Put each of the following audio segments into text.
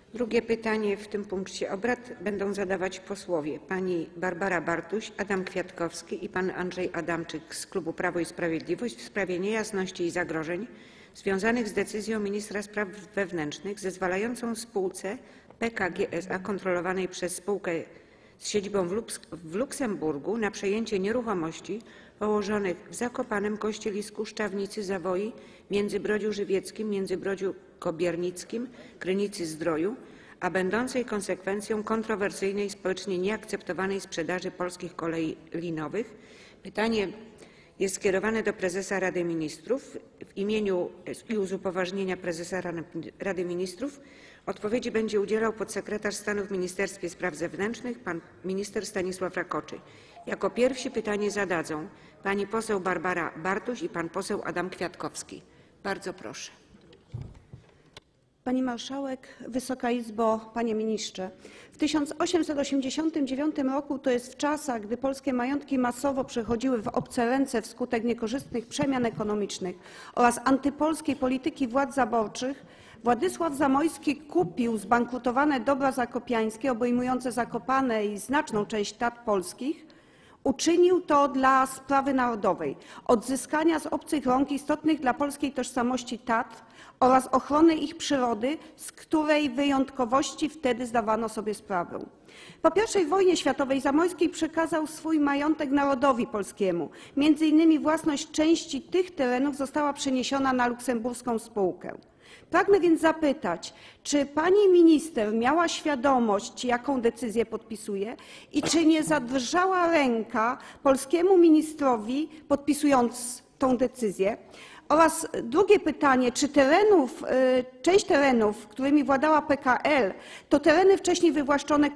Drugie pytanie w tym punkcie obrad będą zadawać posłowie pani Barbara Bartuś, Adam Kwiatkowski i pan Andrzej Adamczyk z klubu Prawo i Sprawiedliwość w sprawie niejasności i zagrożeń związanych z decyzją ministra spraw wewnętrznych zezwalającą spółce PKG SA kontrolowanej przez spółkę z siedzibą w Luksemburgu na przejęcie nieruchomości położonych w Zakopanem, Kościelisku, Szczawnicy, Zawoi, Międzybrodziu Żywieckim, Międzybrodziu Kobiernickim, Krynicy-Zdroju, a będącej konsekwencją kontrowersyjnej i społecznie nieakceptowanej sprzedaży Polskich Kolei Linowych. Pytanie jest skierowane do prezesa Rady Ministrów. W imieniu i z upoważnienia prezesa Rady Ministrów odpowiedzi będzie udzielał podsekretarz stanu w Ministerstwie Spraw Wewnętrznych pan minister Stanisław Rakoczy. Jako pierwsi pytanie zadadzą pani poseł Barbara Bartuś i pan poseł Adam Kwiatkowski. Bardzo proszę. Pani Marszałek, Wysoka Izbo, Panie Ministrze! W 1889 roku, to jest w czasach, gdy polskie majątki masowo przechodziły w obce ręce wskutek niekorzystnych przemian ekonomicznych oraz antypolskiej polityki władz zaborczych, Władysław Zamoyski kupił zbankrutowane dobra zakopiańskie obejmujące Zakopane i znaczną część Tatr polskich. Uczynił to dla sprawy narodowej, odzyskania z obcych rąk istotnych dla polskiej tożsamości Tatr oraz ochrony ich przyrody, z której wyjątkowości wtedy zdawano sobie sprawę. Po I wojnie światowej Zamoyski przekazał swój majątek narodowi polskiemu. Między innymi własność części tych terenów została przeniesiona na luksemburską spółkę. Pragnę więc zapytać, czy pani minister miała świadomość, jaką decyzję podpisuje i czy nie zadrżała ręka polskiemu ministrowi, podpisując tę decyzję? Oraz drugie pytanie, czy część terenów, którymi władała PKL, to tereny wcześniej wywłaszczone,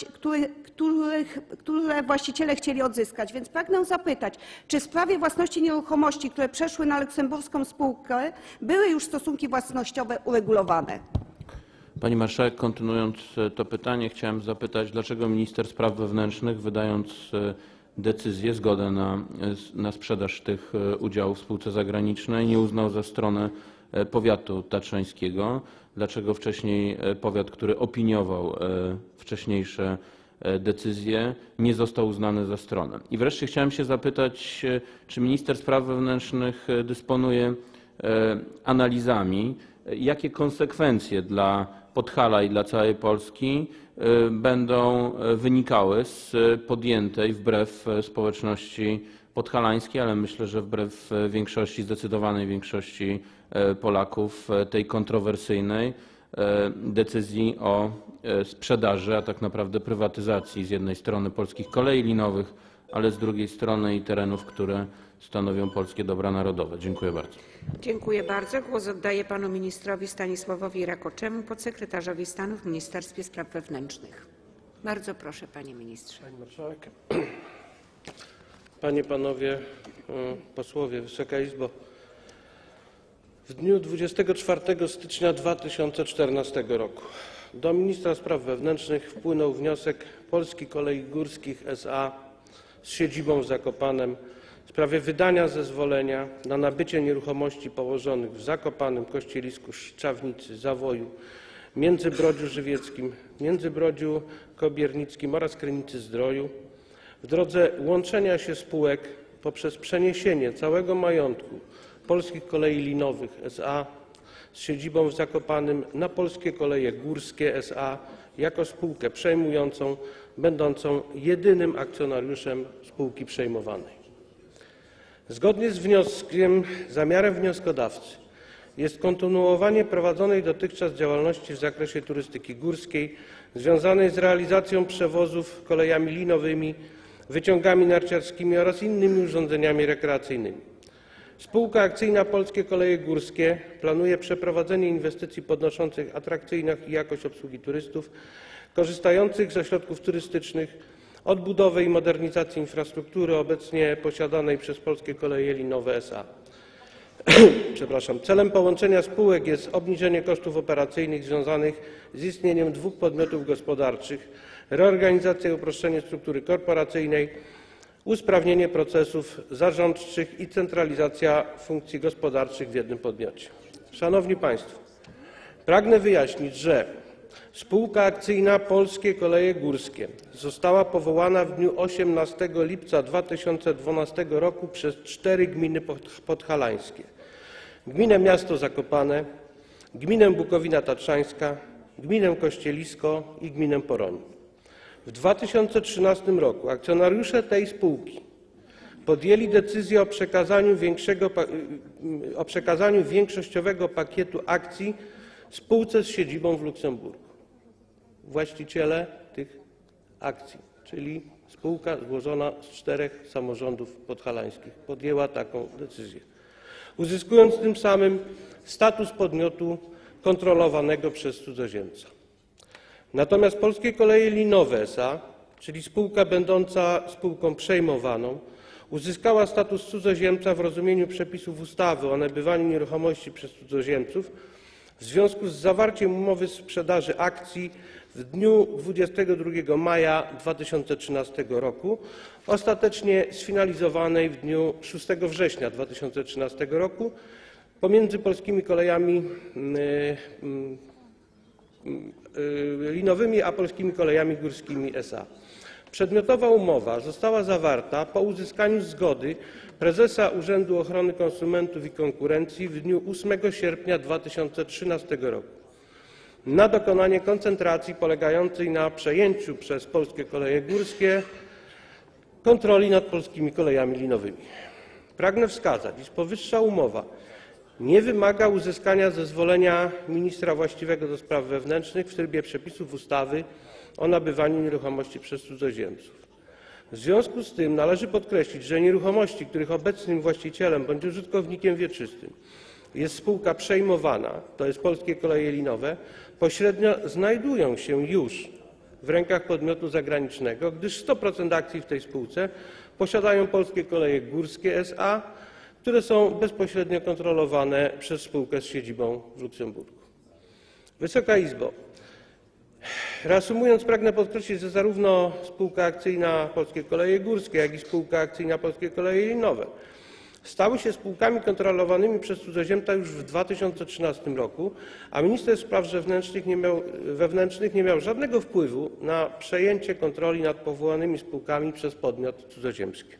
które właściciele chcieli odzyskać. Więc pragnę zapytać, czy w sprawie własności nieruchomości, które przeszły na luksemburską spółkę, były już stosunki własnościowe uregulowane? Pani Marszałek, kontynuując to pytanie, chciałem zapytać, dlaczego minister spraw wewnętrznych, wydając decyzję, zgodę na sprzedaż tych udziałów w spółce zagranicznej, nie uznał za stronę powiatu tatrzańskiego? Dlaczego wcześniej powiat, który opiniował wcześniejsze decyzje, nie został uznany za stronę? I wreszcie chciałem się zapytać, czy minister spraw wewnętrznych dysponuje analizami, jakie konsekwencje dla Podhala i dla całej Polski będą wynikały z podjętej wbrew społeczności podhalańskiej, ale myślę, że wbrew większości, zdecydowanej większości Polaków, tej kontrowersyjnej decyzji o sprzedaży, a tak naprawdę prywatyzacji z jednej strony Polskich Kolei Linowych, ale z drugiej strony i terenów, które stanowią polskie dobra narodowe. Dziękuję bardzo. Dziękuję bardzo. Głos oddaję panu ministrowi Stanisławowi Rakoczemu, podsekretarzowi stanu w Ministerstwie Spraw Wewnętrznych. Bardzo proszę, panie ministrze. Pani Marszałek, Panie, Panowie Posłowie, Wysoka Izbo! W dniu 24 stycznia 2014 roku do Ministra Spraw Wewnętrznych wpłynął wniosek Polskich Kolei Górskich SA z siedzibą w Zakopanem w sprawie wydania zezwolenia na nabycie nieruchomości położonych w Zakopanem, Kościelisku, Szczawnicy, Zawoju, Międzybrodziu Żywieckim, Międzybrodziu Kobiernickim oraz Krynicy-Zdroju w drodze łączenia się spółek poprzez przeniesienie całego majątku Polskich Kolei Linowych SA z siedzibą w Zakopanem na Polskie Koleje Górskie SA jako spółkę przejmującą, będącą jedynym akcjonariuszem spółki przejmowanej. Zgodnie z wnioskiem, zamiarem wnioskodawcy jest kontynuowanie prowadzonej dotychczas działalności w zakresie turystyki górskiej związanej z realizacją przewozów kolejami linowymi, wyciągami narciarskimi oraz innymi urządzeniami rekreacyjnymi. Spółka akcyjna Polskie Koleje Górskie planuje przeprowadzenie inwestycji podnoszących atrakcyjność i jakość obsługi turystów korzystających z ośrodków turystycznych, odbudowę i modernizację infrastruktury obecnie posiadanej przez Polskie Koleje Linowe SA. Celem połączenia spółek jest obniżenie kosztów operacyjnych związanych z istnieniem dwóch podmiotów gospodarczych, reorganizacja i uproszczenie struktury korporacyjnej, usprawnienie procesów zarządczych i centralizacja funkcji gospodarczych w jednym podmiocie. Szanowni Państwo, pragnę wyjaśnić, że Spółka akcyjna Polskie Koleje Górskie została powołana w dniu 18 lipca 2012 roku przez 4 gminy podhalańskie: gminę Miasto Zakopane, gminę Bukowina Tatrzańska, gminę Kościelisko i gminę Poroń. W 2013 roku akcjonariusze tej spółki podjęli decyzję o przekazaniu większościowego pakietu akcji spółce z siedzibą w Luksemburgu. Właściciele tych akcji, czyli spółka złożona z 4 samorządów podhalańskich, podjęła taką decyzję, uzyskując tym samym status podmiotu kontrolowanego przez cudzoziemca. Natomiast Polskie Koleje Linowe S.A., czyli spółka będąca spółką przejmowaną, uzyskała status cudzoziemca w rozumieniu przepisów ustawy o nabywaniu nieruchomości przez cudzoziemców w związku z zawarciem umowy sprzedaży akcji w dniu 22 maja 2013 roku, ostatecznie sfinalizowanej w dniu 6 września 2013 roku pomiędzy Polskimi Kolejami Linowymi a Polskimi Kolejami Górskimi S.A. Przedmiotowa umowa została zawarta po uzyskaniu zgody prezesa Urzędu Ochrony Konsumentów i Konkurencji w dniu 8 sierpnia 2013 roku na dokonanie koncentracji polegającej na przejęciu przez Polskie Koleje Górskie kontroli nad Polskimi Kolejami Linowymi. Pragnę wskazać, iż powyższa umowa nie wymaga uzyskania zezwolenia ministra właściwego do spraw wewnętrznych w trybie przepisów ustawy o nabywaniu nieruchomości przez cudzoziemców. W związku z tym należy podkreślić, że nieruchomości, których obecnym właścicielem bądź użytkownikiem wieczystym jest spółka przejmowana, to jest Polskie Koleje Linowe, pośrednio znajdują się już w rękach podmiotu zagranicznego, gdyż 100% akcji w tej spółce posiadają Polskie Koleje Górskie S.A., które są bezpośrednio kontrolowane przez spółkę z siedzibą w Luksemburgu. Wysoka Izbo, reasumując, pragnę podkreślić, że zarówno spółka akcyjna Polskie Koleje Górskie, jak i spółka akcyjna Polskie Koleje Linowe stały się spółkami kontrolowanymi przez cudzoziemca już w 2013 roku, a minister spraw wewnętrznych nie miał żadnego wpływu na przejęcie kontroli nad powołanymi spółkami przez podmiot cudzoziemski.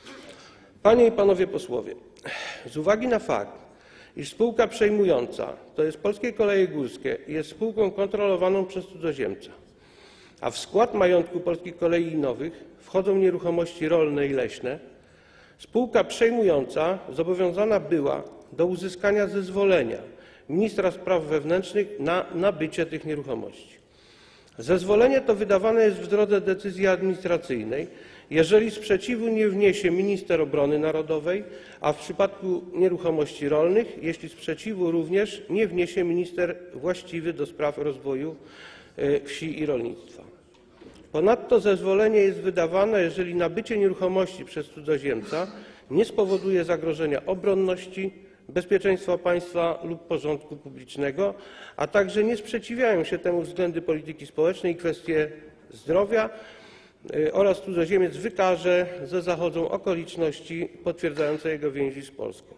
Panie i Panowie Posłowie, z uwagi na fakt, iż spółka przejmująca, to jest Polskie Koleje Górskie, jest spółką kontrolowaną przez cudzoziemca, a w skład majątku Polskich Kolei Linowych wchodzą nieruchomości rolne i leśne, spółka przejmująca zobowiązana była do uzyskania zezwolenia ministra spraw wewnętrznych na nabycie tych nieruchomości. Zezwolenie to wydawane jest w drodze decyzji administracyjnej, jeżeli sprzeciwu nie wniesie minister obrony narodowej, a w przypadku nieruchomości rolnych, jeśli sprzeciwu również nie wniesie minister właściwy do spraw rozwoju wsi i rolnictwa. Ponadto zezwolenie jest wydawane, jeżeli nabycie nieruchomości przez cudzoziemca nie spowoduje zagrożenia obronności, bezpieczeństwa państwa lub porządku publicznego, a także nie sprzeciwiają się temu względy polityki społecznej i kwestie zdrowia oraz cudzoziemiec wykaże, że zachodzą okoliczności potwierdzające jego więzi z Polską.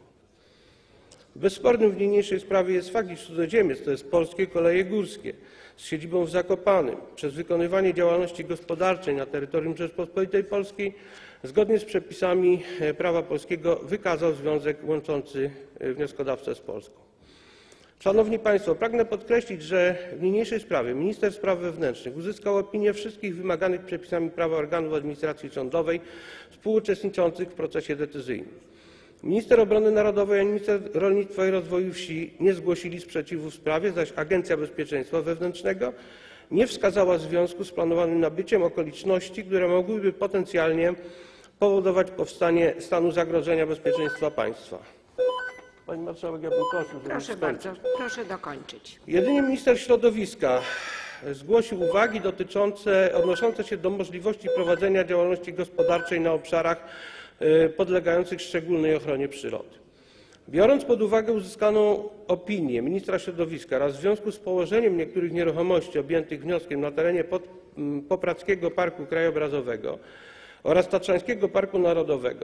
Bezspornym w niniejszej sprawie jest fakt, iż cudzoziemiec, to jest Polskie Koleje Górskie z siedzibą w Zakopanem, przez wykonywanie działalności gospodarczej na terytorium Rzeczypospolitej Polskiej zgodnie z przepisami prawa polskiego wykazał związek łączący wnioskodawcę z Polską. Szanowni Państwo, pragnę podkreślić, że w niniejszej sprawie minister spraw wewnętrznych uzyskał opinię wszystkich wymaganych przepisami prawa organów administracji sądowej współuczestniczących w procesie decyzyjnym. Minister Obrony Narodowej ani minister Rolnictwa i Rozwoju Wsi nie zgłosili sprzeciwu w sprawie, zaś Agencja Bezpieczeństwa Wewnętrznego nie wskazała w związku z planowanym nabyciem okoliczności, które mogłyby potencjalnie powodować powstanie stanu zagrożenia bezpieczeństwa państwa. Pani marszałek, ja bym prosił, żeby Proszę skończyć. bardzo, proszę dokończyć. Jedynie minister środowiska zgłosił uwagi odnoszące się do możliwości prowadzenia działalności gospodarczej na obszarach podlegających szczególnej ochronie przyrody. Biorąc pod uwagę uzyskaną opinię ministra środowiska oraz w związku z położeniem niektórych nieruchomości objętych wnioskiem na terenie Popradzkiego Parku Krajobrazowego oraz Tatrzańskiego Parku Narodowego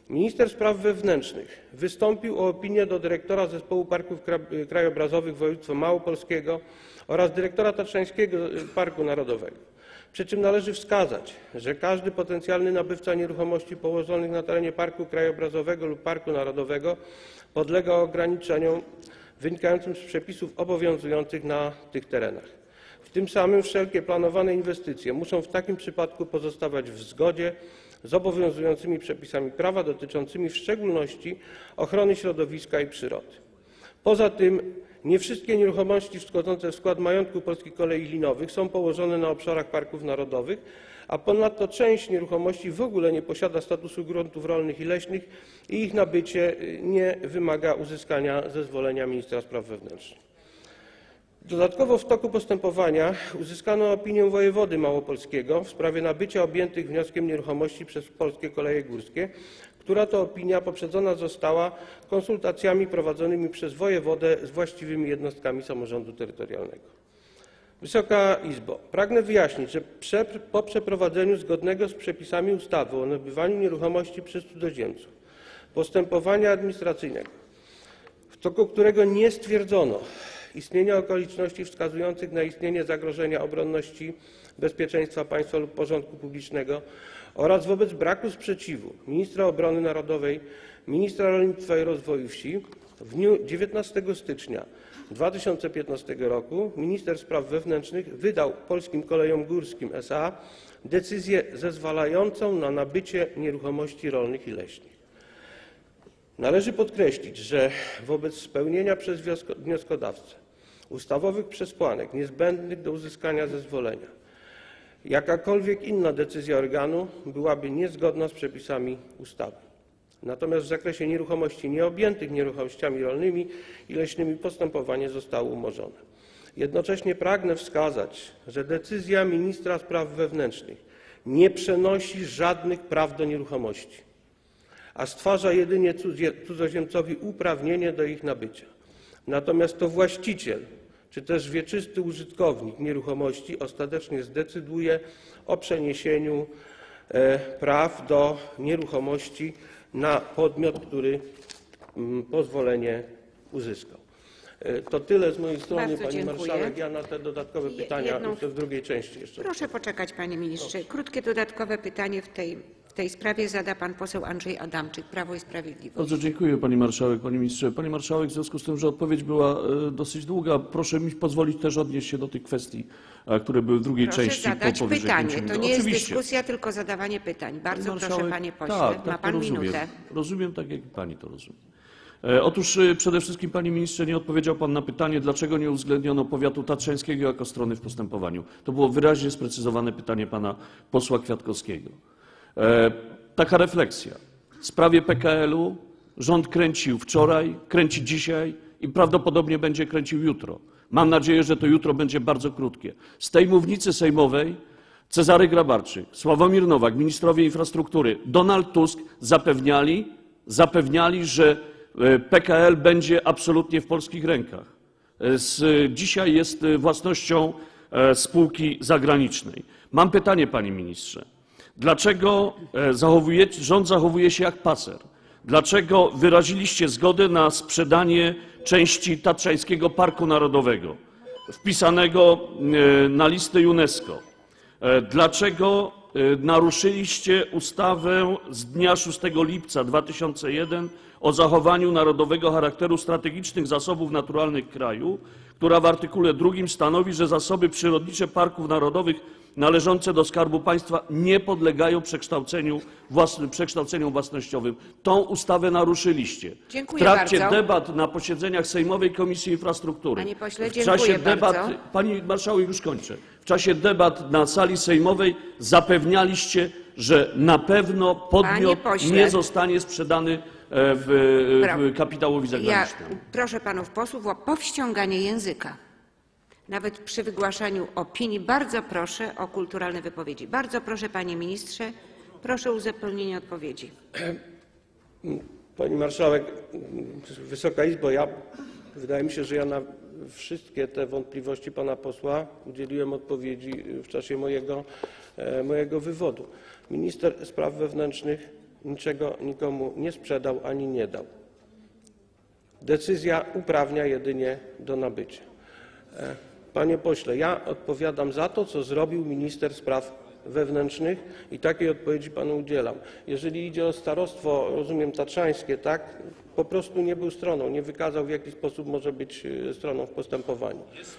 Minister Spraw Wewnętrznych wystąpił o opinię do dyrektora Zespołu Parków Krajobrazowych Województwa Małopolskiego oraz dyrektora Tatrzańskiego Parku Narodowego. Przy czym należy wskazać, że każdy potencjalny nabywca nieruchomości położonych na terenie parku krajobrazowego lub parku narodowego podlega ograniczeniom wynikającym z przepisów obowiązujących na tych terenach. W tym samym wszelkie planowane inwestycje muszą w takim przypadku pozostawać w zgodzie z obowiązującymi przepisami prawa dotyczącymi w szczególności ochrony środowiska i przyrody. Poza tym nie wszystkie nieruchomości wchodzące w skład majątku Polskich Kolei Linowych są położone na obszarach parków narodowych, a ponadto część nieruchomości w ogóle nie posiada statusu gruntów rolnych i leśnych i ich nabycie nie wymaga uzyskania zezwolenia ministra spraw wewnętrznych. Dodatkowo w toku postępowania uzyskano opinię wojewody małopolskiego w sprawie nabycia objętych wnioskiem nieruchomości przez Polskie Koleje Górskie, która to opinia poprzedzona została konsultacjami prowadzonymi przez wojewodę z właściwymi jednostkami samorządu terytorialnego. Wysoka Izbo, pragnę wyjaśnić, że po przeprowadzeniu zgodnego z przepisami ustawy o nabywaniu nieruchomości przez cudzoziemców postępowania administracyjnego, w toku którego nie stwierdzono istnienia okoliczności wskazujących na istnienie zagrożenia obronności, bezpieczeństwa państwa lub porządku publicznego oraz wobec braku sprzeciwu ministra obrony narodowej, ministra rolnictwa i rozwoju wsi w dniu 19 stycznia 2015 roku minister spraw wewnętrznych wydał Polskim Kolejom Górskim SA decyzję zezwalającą na nabycie nieruchomości rolnych i leśnych. Należy podkreślić, że wobec spełnienia przez wnioskodawcę ustawowych przesłanek niezbędnych do uzyskania zezwolenia jakakolwiek inna decyzja organu byłaby niezgodna z przepisami ustawy. Natomiast w zakresie nieruchomości nieobjętych nieruchomościami rolnymi i leśnymi postępowanie zostało umorzone. Jednocześnie pragnę wskazać, że decyzja ministra spraw wewnętrznych nie przenosi żadnych praw do nieruchomości, a stwarza jedynie cudzoziemcowi uprawnienie do ich nabycia. Natomiast to właściciel czy też wieczysty użytkownik nieruchomości ostatecznie zdecyduje o przeniesieniu praw do nieruchomości na podmiot, który pozwolenie uzyskał. To tyle z mojej strony, Bardzo Pani dziękuję. Marszałek. Ja na te dodatkowe pytania jeszcze w drugiej części jeszcze. Proszę poczekać, panie ministrze. Krótkie dodatkowe pytanie w tej sprawie zada pan poseł Andrzej Adamczyk, Prawo i Sprawiedliwość. Bardzo dziękuję Pani Marszałek, Panie Ministrze. Pani Marszałek, w związku z tym, że odpowiedź była dosyć długa, proszę mi pozwolić też odnieść się do tych kwestii, które były w drugiej Proszę części. zadać powyżej pytanie. 5 To minut. nie jest Oczywiście. dyskusja, tylko zadawanie pytań. Bardzo Pani proszę, Marszałek, panie pośle. Tak, Ma to pan rozumiem. minutę. Rozumiem tak, jak Pani to rozumie. Otóż przede wszystkim, Panie Ministrze, nie odpowiedział Pan na pytanie, dlaczego nie uwzględniono powiatu tatrzańskiego jako strony w postępowaniu. To było wyraźnie sprecyzowane pytanie Pana posła Kwiatkowskiego. Taka refleksja. W sprawie PKL-u rząd kręcił wczoraj, kręci dzisiaj i prawdopodobnie będzie kręcił jutro. Mam nadzieję, że to jutro będzie bardzo krótkie. Z tej mównicy sejmowej Cezary Grabarczyk, Sławomir Nowak, ministrowie infrastruktury, Donald Tusk zapewniali, że PKL będzie absolutnie w polskich rękach. Dzisiaj jest własnością spółki zagranicznej. Mam pytanie, panie ministrze. Dlaczego rząd zachowuje się jak paser? Dlaczego wyraziliście zgodę na sprzedanie części Tatrzańskiego Parku Narodowego, wpisanego na listę UNESCO? Dlaczego naruszyliście ustawę z dnia 6 lipca 2001 o zachowaniu narodowego charakteru strategicznych zasobów naturalnych kraju, która w artykule 2 stanowi, że zasoby przyrodnicze parków narodowych należące do Skarbu Państwa nie podlegają przekształceniom własnościowym. Tą ustawę naruszyliście. Dziękuję w trakcie bardzo. debat na posiedzeniach Sejmowej Komisji Infrastruktury. Panie pośle, w czasie dziękuję debat, bardzo. Pani marszałek, już kończę. W czasie debat na sali sejmowej zapewnialiście, że na pewno podmiot nie zostanie sprzedany kapitałowi zagranicznemu. Proszę panów posłów o powściąganie języka. Nawet przy wygłaszaniu opinii bardzo proszę o kulturalne wypowiedzi. Bardzo proszę, panie ministrze, proszę o uzupełnienie odpowiedzi. Pani Marszałek, Wysoka Izbo, wydaje mi się, że ja na wszystkie te wątpliwości pana posła udzieliłem odpowiedzi w czasie mojego wywodu. Minister spraw wewnętrznych niczego nikomu nie sprzedał ani nie dał. Decyzja uprawnia jedynie do nabycia. Panie pośle, ja odpowiadam za to, co zrobił minister spraw wewnętrznych i takiej odpowiedzi panu udzielam. Jeżeli idzie o starostwo, rozumiem, tatrzańskie, tak, po prostu nie był stroną, nie wykazał, w jaki sposób może być stroną w postępowaniu.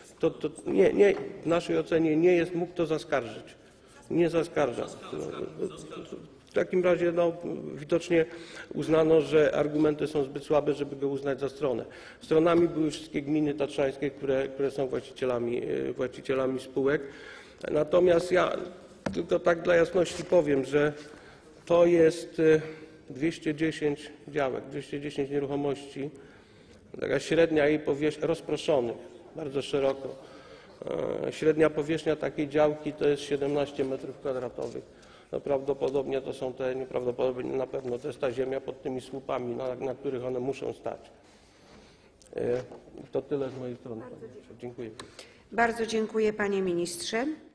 W naszej ocenie nie jest, mógł to zaskarżyć. Nie zaskarża. W takim razie widocznie uznano, że argumenty są zbyt słabe, żeby go uznać za stronę. Stronami były wszystkie gminy tatrzańskie, które są właścicielami spółek. Natomiast ja tylko tak dla jasności powiem, że to jest 210 działek, 210 nieruchomości, taka średnia jej powierzchnia, rozproszonych bardzo szeroko. Średnia powierzchnia takiej działki to jest 17 m². No prawdopodobnie to są te, nieprawdopodobnie na pewno to jest ta ziemia pod tymi słupami, na których one muszą stać. To tyle z mojej strony. Dziękuję. Bardzo dziękuję, panie ministrze.